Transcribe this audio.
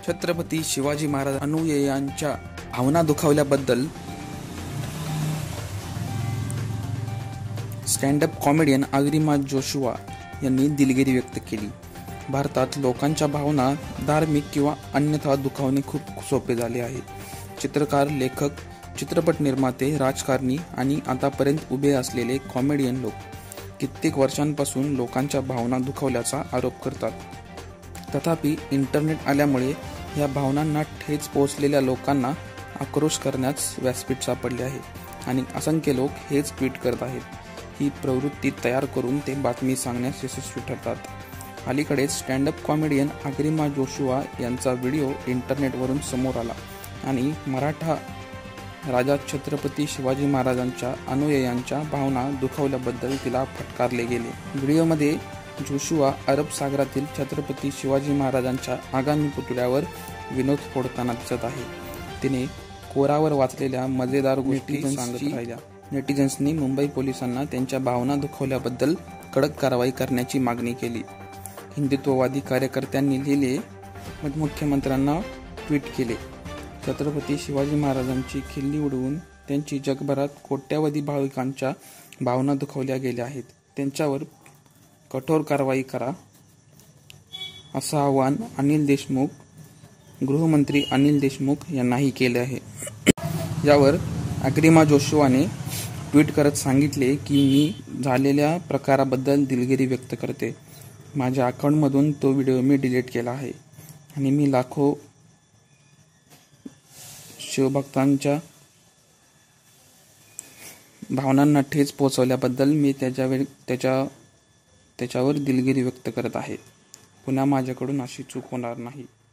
छत्रपती शिवाजी महाराज अनुयायांच्या भावना दुखावल्याबद्दल स्टँडअप कॉमेडियन अग्रिमा जोशुआ यांनी दिलगिरी व्यक्त केली. भारतात लोकांच्या भावना धार्मिक किंवा अन्यथा दुखावणे खूप सोपे झाले आहे. चित्रकार, लेखक, चित्रपट निर्माते, राजकारणी आणि आतापर्यंत उभे असलेले कॉमेडियन लोक कित्येक वर्षांपासून लोकांच्या भावना दुखावल्याचा आरोप करतात. तथापि इंटरनेट आल्यामुळे या भावनांना ठेच पोहोचलेल्या लोकांना आक्रोश करण्यास व्यासपीठ सापडले आहे आणि असंख्य लोक हेच ट्विट करत आहेत. ही प्रवृत्ती तयार करून ते बातमी सांगण्यास यशस्वी ठरतात. अलीकडेच स्टँडअप कॉमेडियन अग्रिमा जोशुआ यांचा व्हिडिओ इंटरनेटवरून समोर आला आणि मराठा राजा छत्रपती शिवाजी महाराजांच्या अनुयायांच्या भावना दुखावल्याबद्दल तिला फटकारले गेले. व्हिडिओमध्ये जोशुआ अरब सागरातील छत्रपती शिवाजी महाराजांच्या आगामी पुतळ्यावर विनोद फोडताना दिसत आहे. तिने कोरावर वाचलेल्या मजेदार गोष्टी सांगत राहिल्या. नेटिझन्सनी मुंबई पोलिसांना त्यांच्या भावना दुखावल्याबद्दल कडक कारवाई करण्याची मागणी केली. हिंदुत्ववादी कार्यकर्त्यांनी लिहिले, मुख्यमंत्र्यांना ट्विट केले. छत्रपती शिवाजी महाराजांची खिल्ली उडवून त्यांची जगभरात कोट्यावधी भाविकांच्या भावना दुखावल्या गेल्या आहेत. त्यांच्यावर कठोर कारवाई करा असं आवाहन गृहमंत्री अनिल देशमुख यांनाही केले आहे. यावर अग्रिमा जोशुआने ट्विट करत सांगितले की मी झालेल्या प्रकाराबद्दल दिलगिरी व्यक्त करते. माझ्या अकाउंटमधून तो व्हिडिओ मी डिलीट केला आहे आणि मी लाखो शिवभक्तांच्या भावनांना ठेच पोहोचवल्याबद्दल मी त्याच्यावर दिलगिरी व्यक्त करत आहे. पुन्हा माझ्याकडून अशी चूक होणार नाही.